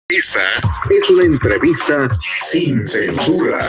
Esta es una entrevista sin censura.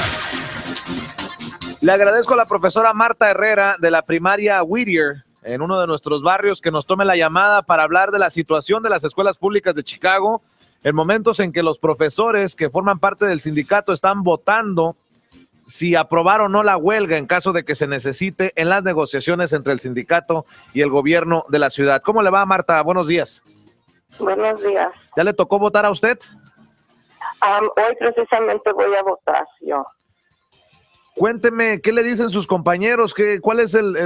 Le agradezco a la profesora Marta Herrera de la primaria Whittier, en uno de nuestros barrios, que nos tome la llamada para hablar de la situación de las escuelas públicas de Chicago, en momentos en que los profesores que forman parte del sindicato están votando si aprobar o no la huelga en caso de que se necesite en las negociaciones entre el sindicato y el gobierno de la ciudad. ¿Cómo le va, Marta? Buenos días. Buenos días. ¿Ya le tocó votar a usted? Hoy precisamente voy a votar yo. Cuénteme, ¿qué le dicen sus compañeros? ¿Cuál es el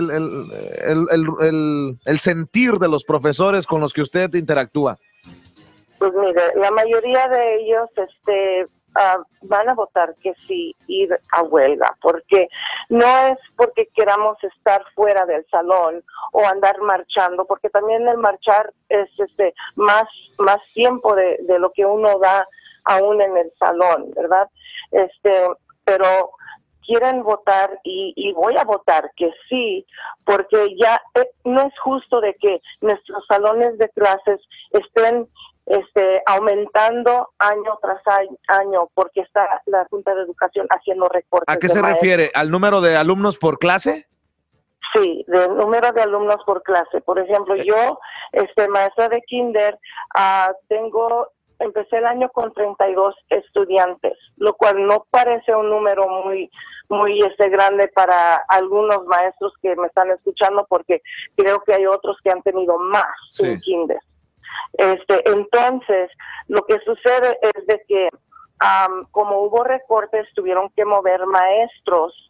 sentir de los profesores con los que usted interactúa? Pues mire, la mayoría de ellos van a votar que sí, ir a huelga, porque no es porque queramos estar fuera del salón o andar marchando, porque también el marchar es más tiempo de lo que uno da aún en el salón, ¿verdad? Pero quieren votar y voy a votar que sí, porque ya no es justo de que nuestros salones de clases estén aumentando año tras año, porque está la Junta de Educación haciendo recortes. ¿A qué se refiere? ¿Al número de alumnos por clase? Sí, del número de alumnos por clase. Por ejemplo, yo, maestra de kinder, empecé el año con 32 estudiantes, lo cual no parece un número muy grande para algunos maestros que me están escuchando, porque creo que hay otros que han tenido más en kinder. Entonces, lo que sucede es de que como hubo recortes, tuvieron que mover maestros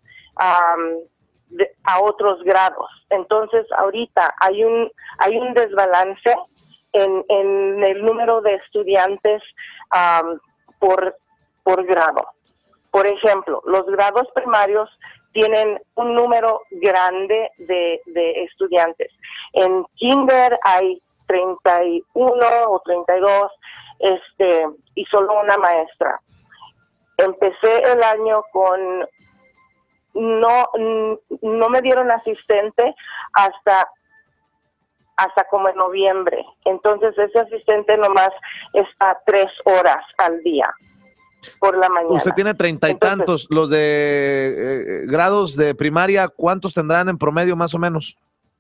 a otros grados. Entonces, ahorita hay un desbalance en el número de estudiantes por grado. Por ejemplo, los grados primarios tienen un número grande de estudiantes. En kinder hay 31 o 32, y solo una maestra. Empecé el año con, no me dieron asistente hasta como en noviembre. Entonces ese asistente nomás está 3 horas al día por la mañana. Usted tiene 30 y tantos. Los de grados de primaria, ¿cuántos tendrán en promedio más o menos?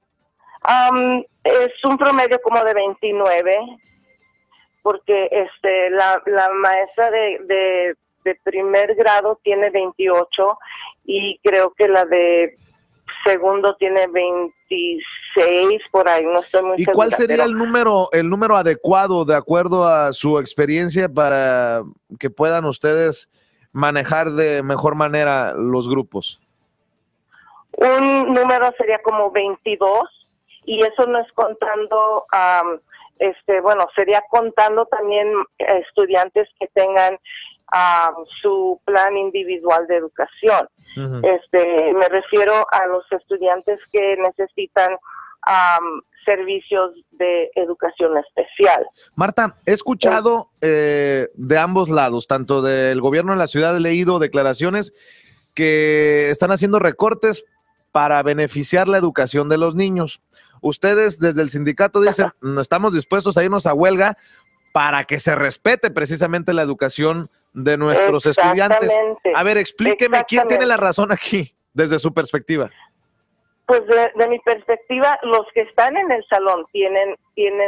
Es un promedio como de 29, porque la maestra de primer grado tiene 28 y creo que la de segundo tiene 26, por ahí, no estoy muy segura. ¿Y cuál sería el número adecuado, de acuerdo a su experiencia, para que puedan ustedes manejar de mejor manera los grupos? Un número sería como 22. Y eso no es contando, sería contando también estudiantes que tengan su plan individual de educación. Uh-huh. Me refiero a los estudiantes que necesitan servicios de educación especial. Marta, he escuchado de ambos lados, tanto del gobierno de la ciudad, he leído declaraciones que están haciendo recortes para beneficiar la educación de los niños. Ustedes desde el sindicato dicen, no estamos dispuestos a irnos a huelga para que se respete precisamente la educación de nuestros estudiantes. A ver, explíqueme, ¿quién tiene la razón aquí desde su perspectiva? Pues de mi perspectiva, los que están en el salón tienen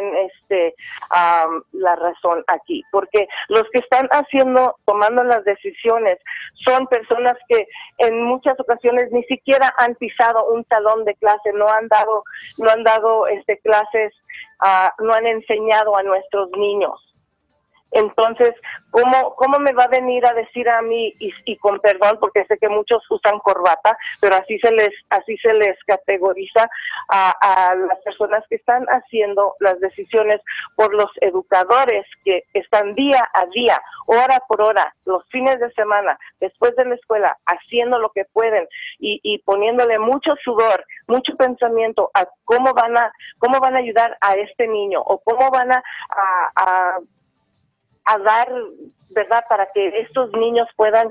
la razón aquí, porque los que están tomando las decisiones son personas que en muchas ocasiones ni siquiera han pisado un salón de clase, no han dado clases, no han enseñado a nuestros niños. Entonces, ¿cómo me va a venir a decir a mí, y con perdón, porque sé que muchos usan corbata, pero así se les categoriza a las personas que están haciendo las decisiones por los educadores que están día a día, hora por hora, los fines de semana, después de la escuela, haciendo lo que pueden y poniéndole mucho sudor, mucho pensamiento a cómo van a ayudar a este niño, o cómo van a dar, ¿verdad?, para que nuestros niños puedan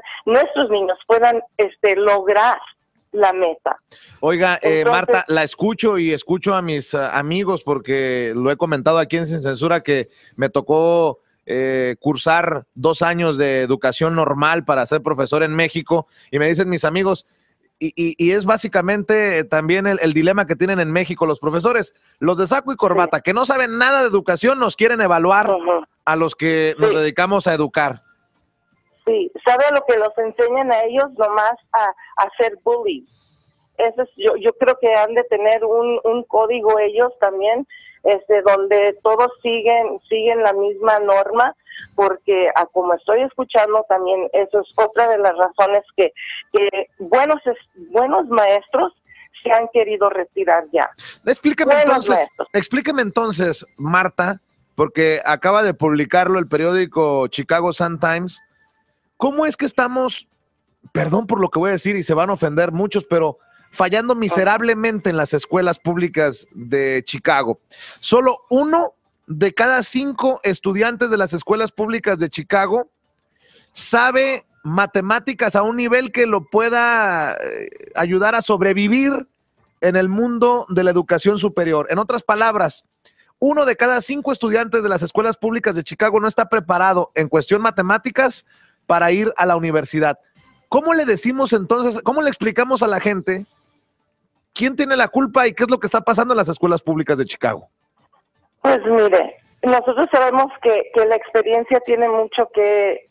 lograr la meta. Oiga, Marta, la escucho y escucho a mis amigos, porque lo he comentado aquí en Sin Censura, que me tocó cursar 2 años de educación normal para ser profesor en México, y me dicen mis amigos, y es básicamente también el dilema que tienen en México los profesores, los de saco y corbata, que no saben nada de educación, nos quieren evaluar a los que nos dedicamos a educar. Sí, ¿sabe lo que los enseñan a ellos? Nomás a hacer bullying. Eso es, yo creo que han de tener un código ellos también, donde todos siguen la misma norma, porque como estoy escuchando también, eso es otra de las razones que buenos maestros se han querido retirar ya. Explíqueme entonces, Marta, porque acaba de publicarlo el periódico Chicago Sun-Times, ¿cómo es que estamos, perdón por lo que voy a decir y se van a ofender muchos, pero fallando miserablemente en las escuelas públicas de Chicago? Solo 1 de cada 5 estudiantes de las escuelas públicas de Chicago sabe matemáticas a un nivel que lo pueda ayudar a sobrevivir en el mundo de la educación superior. En otras palabras, 1 de cada 5 estudiantes de las escuelas públicas de Chicago no está preparado en cuestión matemáticas para ir a la universidad. ¿Cómo le decimos entonces, cómo le explicamos a la gente quién tiene la culpa y qué es lo que está pasando en las escuelas públicas de Chicago? Pues mire, nosotros sabemos que la experiencia tiene mucho que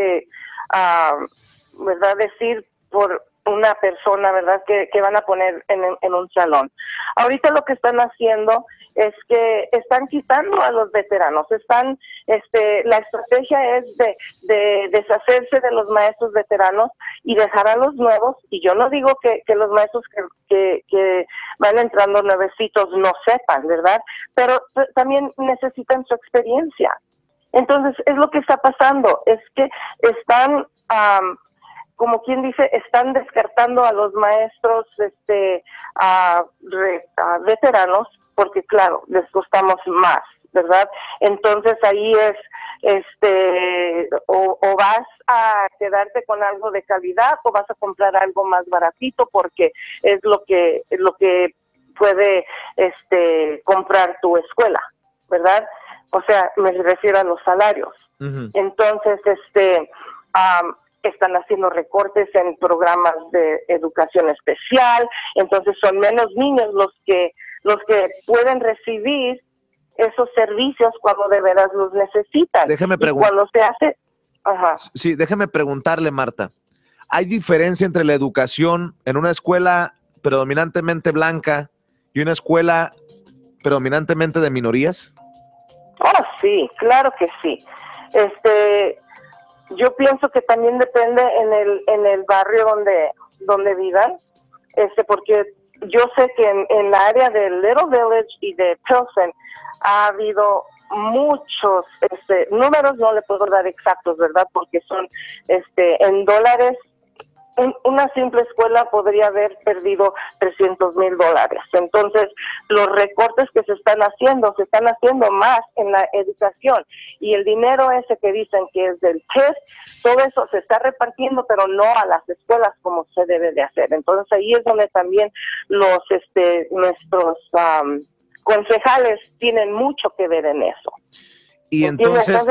¿verdad? Decir por una persona, ¿verdad? Que van a poner en un salón. Ahorita lo que están haciendo es que están quitando a los veteranos. La estrategia es de deshacerse de los maestros veteranos y dejar a los nuevos. Y yo no digo que los maestros que van entrando nuevecitos no sepan, ¿verdad? Pero también necesitan su experiencia. Entonces, es lo que está pasando, es que están, como quien dice, están descartando a los maestros veteranos, porque claro, les costamos más, ¿verdad? Entonces ahí es, o vas a quedarte con algo de calidad o vas a comprar algo más baratito, porque es lo que puede comprar tu escuela, ¿verdad? O sea, me refiero a los salarios. Entonces, están haciendo recortes en programas de educación especial, entonces son menos niños los que pueden recibir esos servicios cuando de veras los necesitan. Déjeme cuando se hace... Sí, déjeme preguntarle, Marta, ¿hay diferencia entre la educación en una escuela predominantemente blanca y una escuela predominantemente de minorías? Oh, sí, claro que sí. Yo pienso que también depende en el barrio donde vivan, porque yo sé que en la área de Little Village y de Pilsen ha habido muchos números, no le puedo dar exactos, ¿verdad? Porque son en dólares. Una simple escuela podría haber perdido $300,000. Entonces, los recortes que se están haciendo más en la educación. Y el dinero ese que dicen que es del TIF, todo eso se está repartiendo, pero no a las escuelas como se debe de hacer. Entonces, ahí es donde también nuestros concejales tienen mucho que ver en eso. Y entonces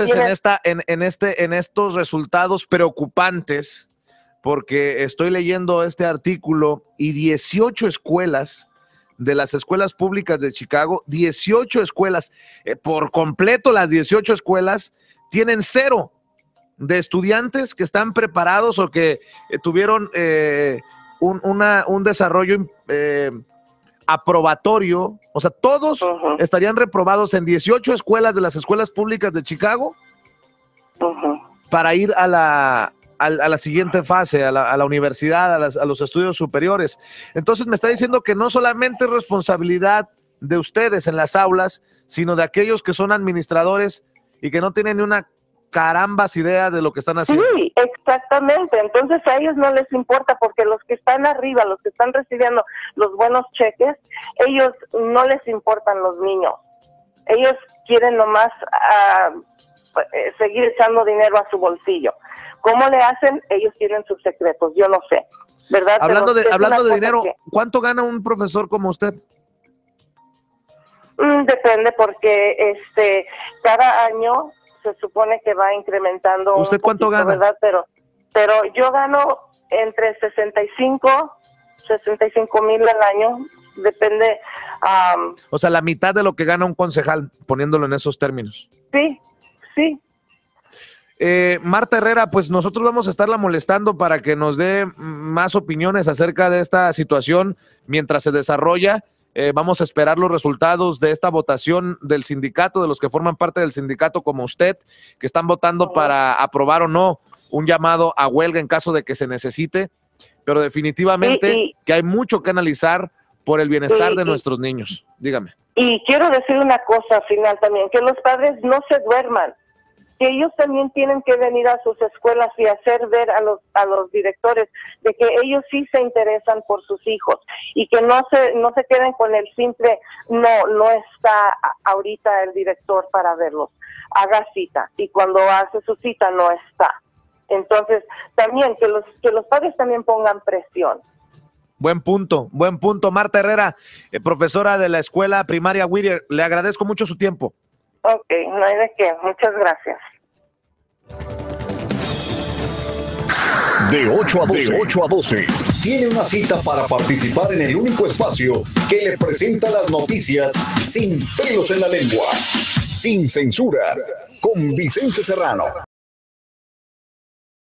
en estos resultados preocupantes, porque estoy leyendo este artículo y 18 escuelas de las escuelas públicas de Chicago, 18 escuelas, por completo las 18 escuelas tienen 0 de estudiantes que están preparados o que tuvieron un desarrollo aprobatorio, o sea, todos estarían reprobados en 18 escuelas de las escuelas públicas de Chicago para ir a la siguiente fase, a la universidad, a los estudios superiores. Entonces me está diciendo que no solamente es responsabilidad de ustedes en las aulas, sino de aquellos que son administradores y que no tienen ni una carambas idea de lo que están haciendo. Sí, exactamente. Entonces a ellos no les importa, porque los que están arriba, los que están recibiendo los buenos cheques, ellos no les importan los niños. Ellos quieren nomás seguir echando dinero a su bolsillo. ¿Cómo le hacen? Ellos tienen sus secretos, yo no sé, ¿verdad? Hablando de dinero, ¿cuánto gana un profesor como usted? Depende, porque cada año se supone que va incrementando. ¿Usted cuánto gana? ¿Verdad? Pero yo gano entre 65,000 al año, depende. O sea, la mitad de lo que gana un concejal, poniéndolo en esos términos. Sí. Marta Herrera, pues nosotros vamos a estarla molestando para que nos dé más opiniones acerca de esta situación mientras se desarrolla. Vamos a esperar los resultados de esta votación del sindicato, de los que forman parte del sindicato como usted, que están votando para aprobar o no un llamado a huelga en caso de que se necesite, pero definitivamente que hay mucho que analizar por el bienestar de nuestros niños. Dígame. Y quiero decir una cosa final también, que los padres no se duerman, que ellos también tienen que venir a sus escuelas y hacer ver a los directores de que ellos sí se interesan por sus hijos y que no se queden con el simple no está ahorita el director para verlos, haga cita, y cuando hace su cita no está. Entonces también que los padres también pongan presión. Buen punto, Marta Herrera, profesora de la escuela primaria Whittier, le agradezco mucho su tiempo. Ok, no hay de qué, muchas gracias. De 8 a 12, tiene una cita para participar en el único espacio que le presenta las noticias sin pelos en la lengua, sin censura, con Vicente Serrano.